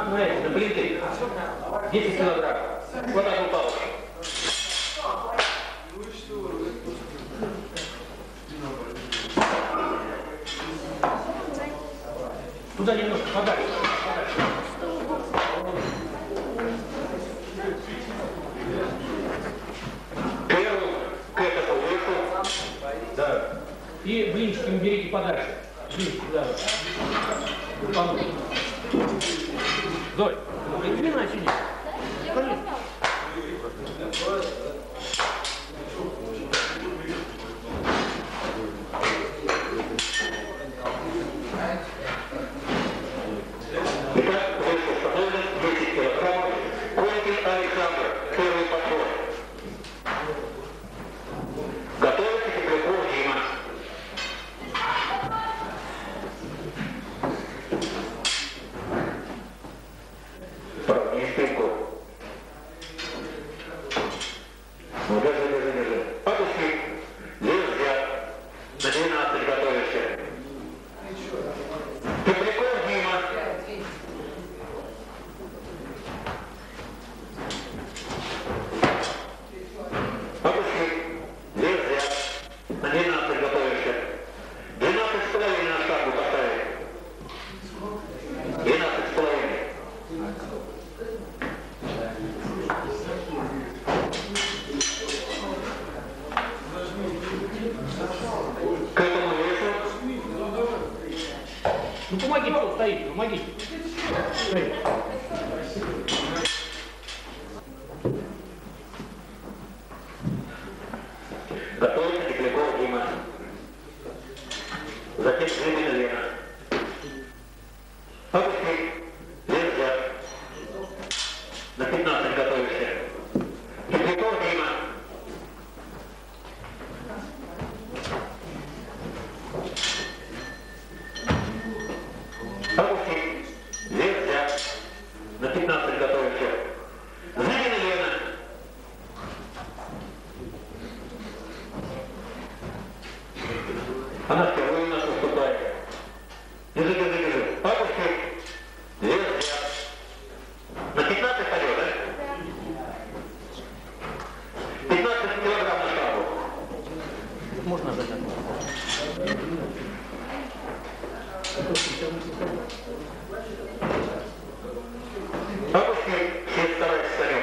на эти, на плиты. 10 килограмм. Вот так упало. Туда немножко подальше. Первый к этому выху. Да. И блинчиками берите подальше. Блинчики, да. Золь, иди на сиди. Конечно. Ну помогите, кто стоит, помогите. Готовится Теплякова Дима. Затем Зыбина Лена. Опусти. Нельзя. На 15 готовишься. Тепляков Дима. Опусти. Нельзя. На 15 готовишься. Зыбина Лена. Она впервые у нас выступает. Держи, держи, держи. Опусти. Нельзя. На 15 пойдет, да? 15 килограмм на шагу. Можно задать. Опусти. Все старайся, Санек.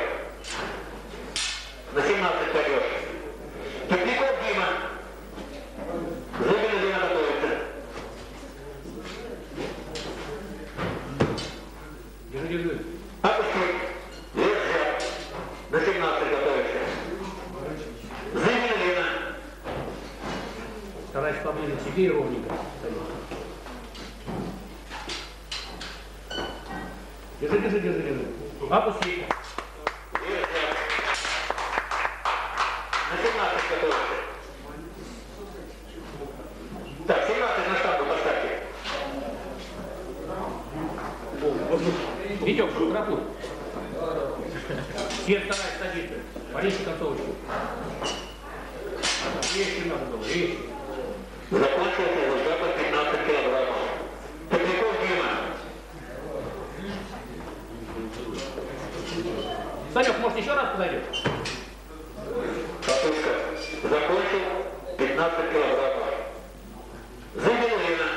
На 17 пойдет. Тепляков Дима. Зыбина Лена готовится. Держи, держи. Опусти. Нельзя. На 17 готовишься. Зыбина Лена. Старайся поближе к себе и ровненько. Держи, держи, держи, держи. Опусти. Нельзя. На 17 готовишься. Так, 17 на штангу поставьте. Витек, прокуратура. Свет старайся садиться. Порежьте концовочку. Резче надо было, резче. Закончился результат 15 килограммов. Тепляков Дима. Санек, может еще раз подойдет? Катушка. Закончил 15 килограммов. Зыбина Лена.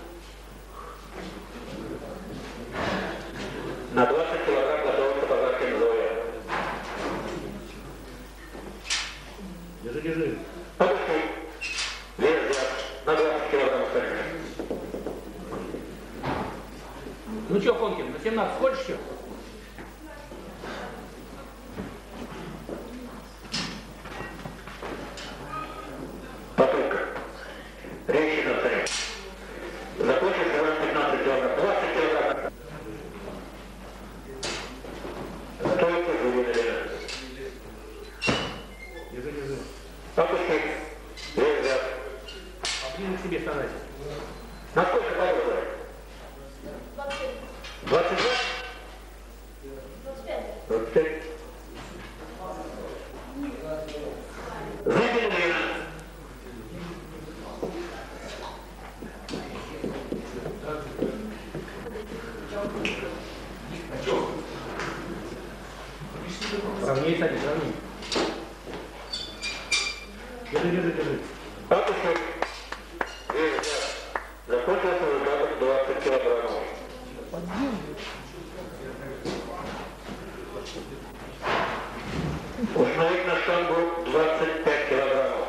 На 20 килограмм готовится Пожаркин Зоя. Держи, держи. Опусти. Вес взят. На 20 килограмм остальных. Ну что, Конкин, на 17 хочешь еще? Попытка. Речь на царь. Закончил сегодня 15 килограмм. 20 килограмм. Стойка Зыбина Лена. Держи, держи. Опусти. Вес взят. Поближе к себе старайся. Насколько погода? 22? Равнее, садись, равнее. Держи. Опусти. Закончился выдаток 20 килограммов. Установить на штангу 25 килограммов.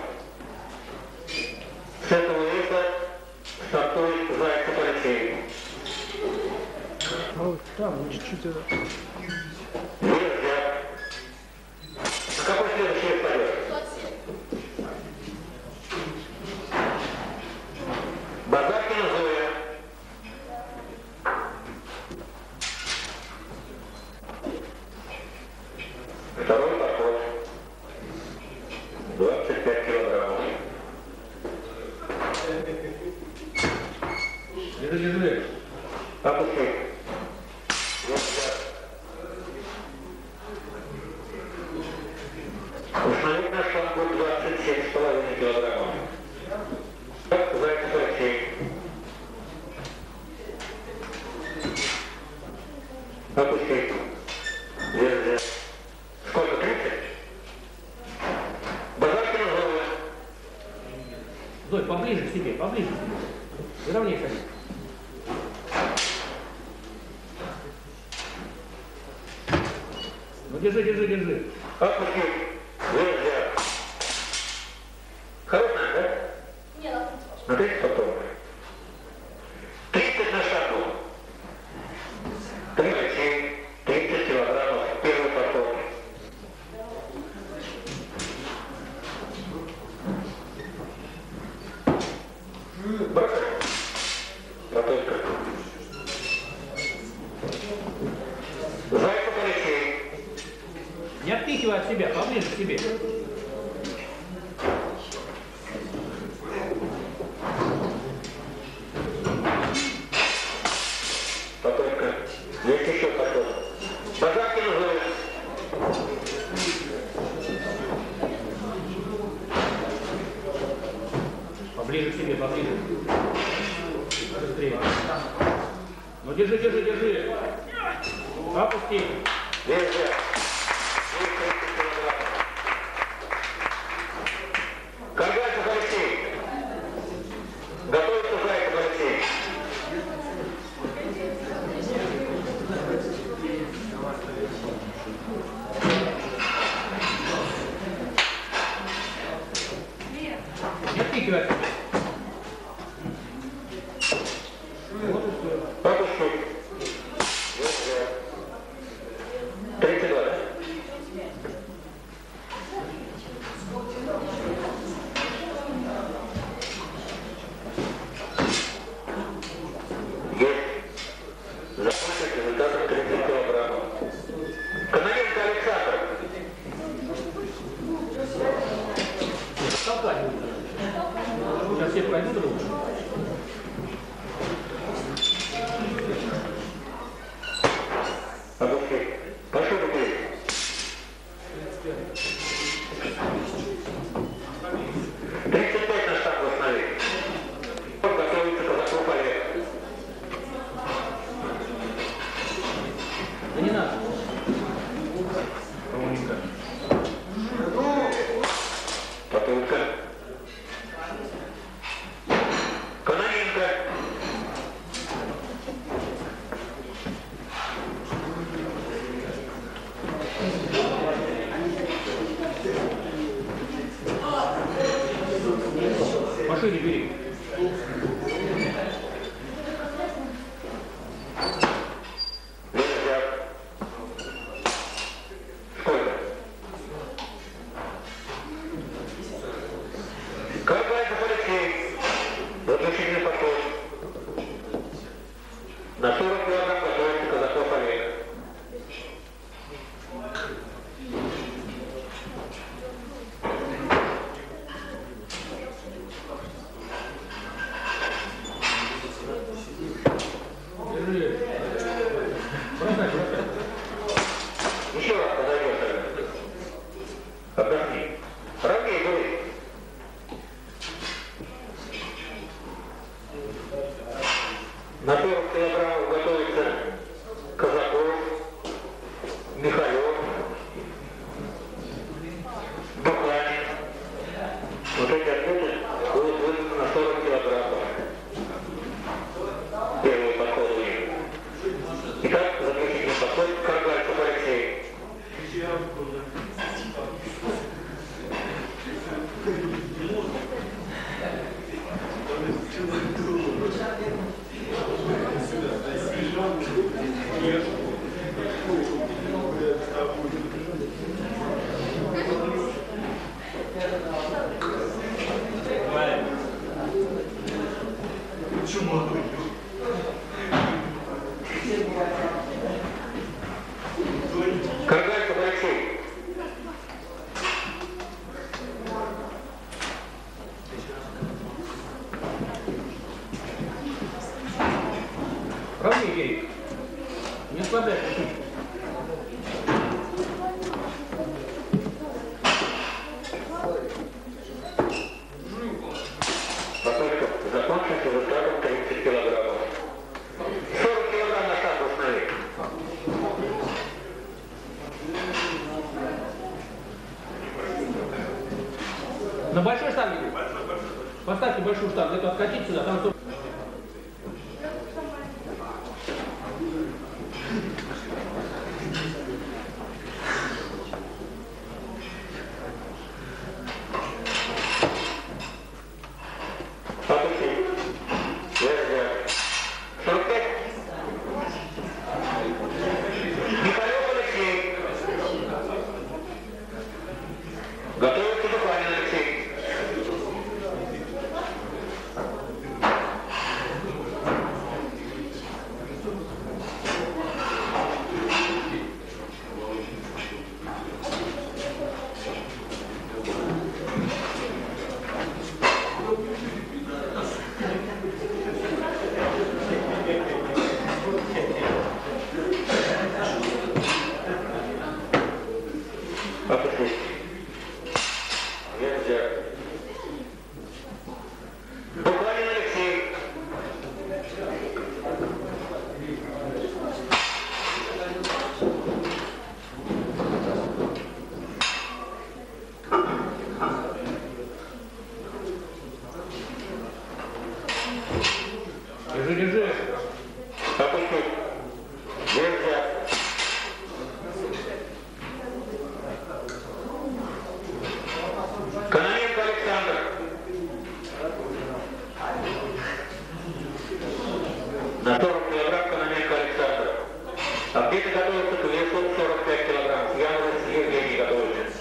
С этого веса стартует Зайцев Алексей. А вот там чуть-чуть... Вес взят. На какой следующий вес пойдет? Базаркина Зоя. Второй подход. 25 килограммов. Держи. Опусти. Вес взят. Установить на штангу 27,5 килограммов. Зайцев Алексей. Опусти. Вес взят. Сколько? 30? Базаркина Зоя. Зой, поближе к себе. И равнее садись. Ну держи. Опусти. Вес взят. Хорошая, да? Нет, Смотрите, потом. 30 на штангу. 30 килограммов. Первый подход. Бросай. Готовка. Зайцев Алексей. Не отпихивай от себя, поближе к себе. Готовка. Есть еще подход. Базаркина Зоя. Поближе к себе. Быстрее. Ну держи. Опусти. Вес взят. 30 килограммов. Каргальцев Алексей. Готовится Зайцев Алексей. Не отпихивай от себя. Вот и все. Опусти. Вес взят. 32, да? Есть. Закончить результатом 30 килограммов. Кононенко Александр. Толкать будет. Сейчас все пройдут руку. Опусти. Пошел руки. Тридцать 35 на штангу установи. Готовится Казаков Олег. Да не надо. Ровненько. Потылка. Кононенко. Пошире бери. Вес взят. Михайлов, Буханин. Вот эти ответы будут выданы на 40 килограммов. Первый подход у них. Итак, заключительный подход к Каргальцев Алексей. Каргальцев Алексей. Равнее, Герик. Не складай. Попытка закончится результатом 30 килограммов. 40 килограмм на штангу установи. На большой штанге. Поставьте большую штангу. Это откатить сюда. Там что... Алексей. 45. Михайлов Алексей. Готовится Буханин Алексей. Алексей. Буханин Алексей. Держи, держи. Алексей. Нельзя. Кононенко Александр. На 40 килограмм Кононенко Александр. А где-то готовится к весу 45 килограмм. Янус Евгений готовится.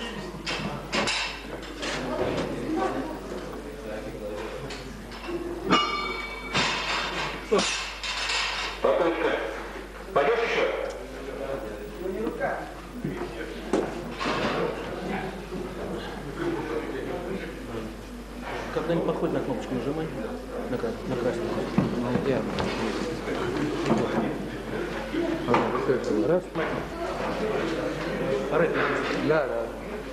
Попытка. Пойдешь еще? Когда не подходит на кнопочку, нажимай на красную. Раз. Да, да.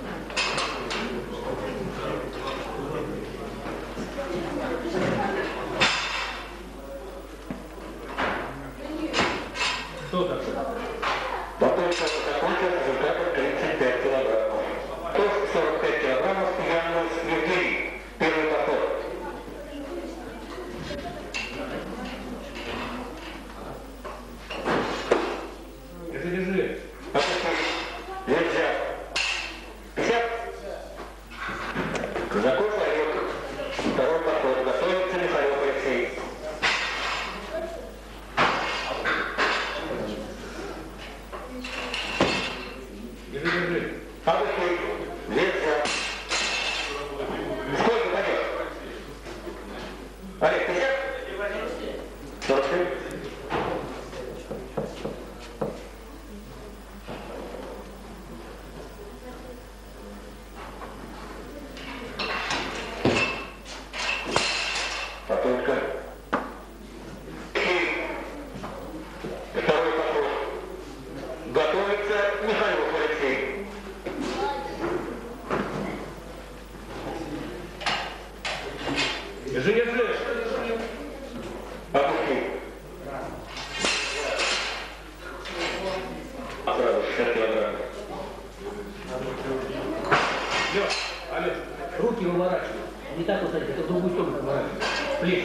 Что такое? Попытка закончилась результатом 35 килограммов. Тоже 45 килограммов Янус Евгений. Первый подход. Держи, держи. Нельзя. 50. Казаков Олег. Второй подход. Готовится Михайлов Алексей. Держи, держи. Алексей. Нельзя. Сколько пойдет? Олег, 50? 47. Попытка. Второй подход. Готовится Михайлов Алексей. сразу 60 килограмм. Лёш, Алёш, руки выворачивай. Не так вот, это в другую сторону выворачивай. Плечи.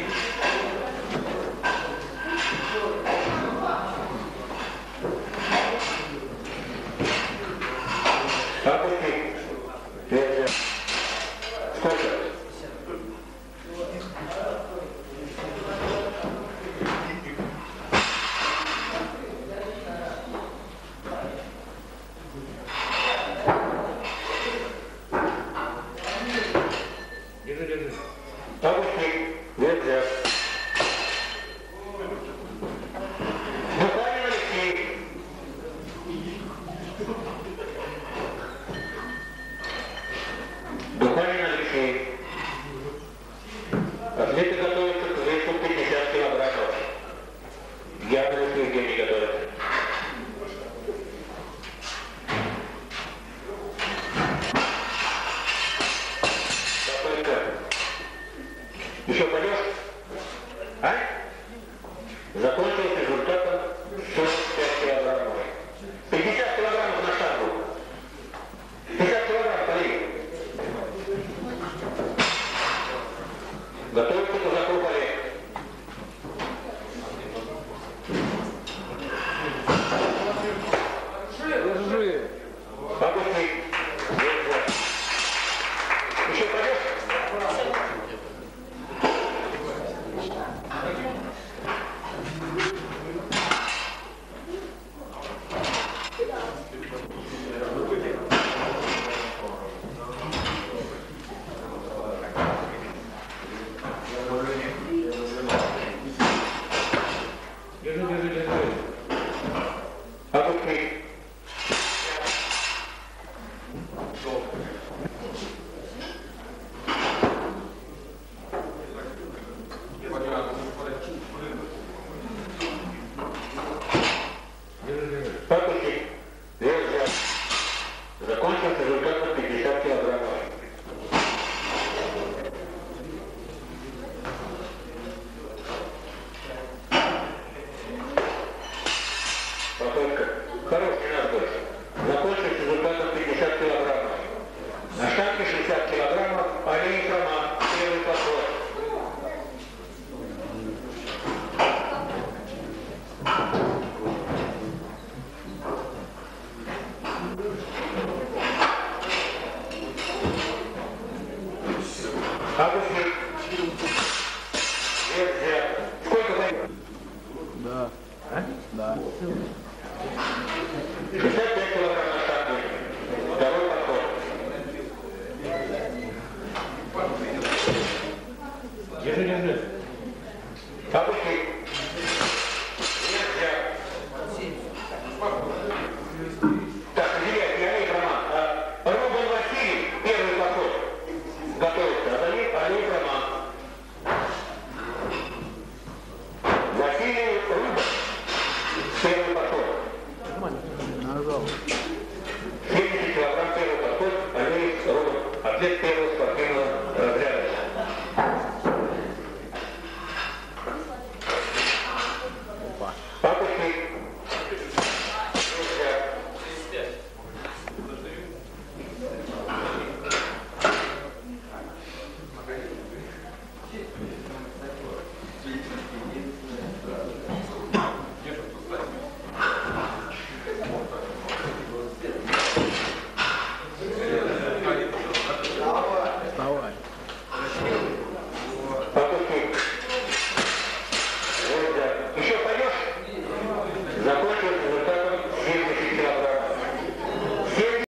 Опусти. Вверх. Сколько? Держи, держи. Опусти. Вверх. Бухарин Алексей. Бухарин Алексей. Атлеты готовятся к весу 50 килограммов. Яблонев Евгений готовится. Еще пойдешь? А? Закончил с результатом 45 килограммов. 50 килограммов на штангу. 50 килограмм, пари. Готовится к Казаку Олег. Держи. Опусти. Еще пойдешь? Держи, держи, держи. Опусти. Держи, держи. Опусти. Вверх. Закончил с результатом 50 килограммов. Попытка. Хорош, не надо больше. Закончил с результатом 50 килограммов. На штанге 60 килограммов. Олег Роман. Первый подход. Опусти. Вверх. Сколько времени? Да. А? Да. 65 килограмм на штанге. Второй подход. Держи, держи. Опусти. Вверх. Так, извиняйте, Олег Роман. Рубин Василий, первый подход. Готовится. А за ним Олег Роман. Василий Рубин, первый подход. Нажал.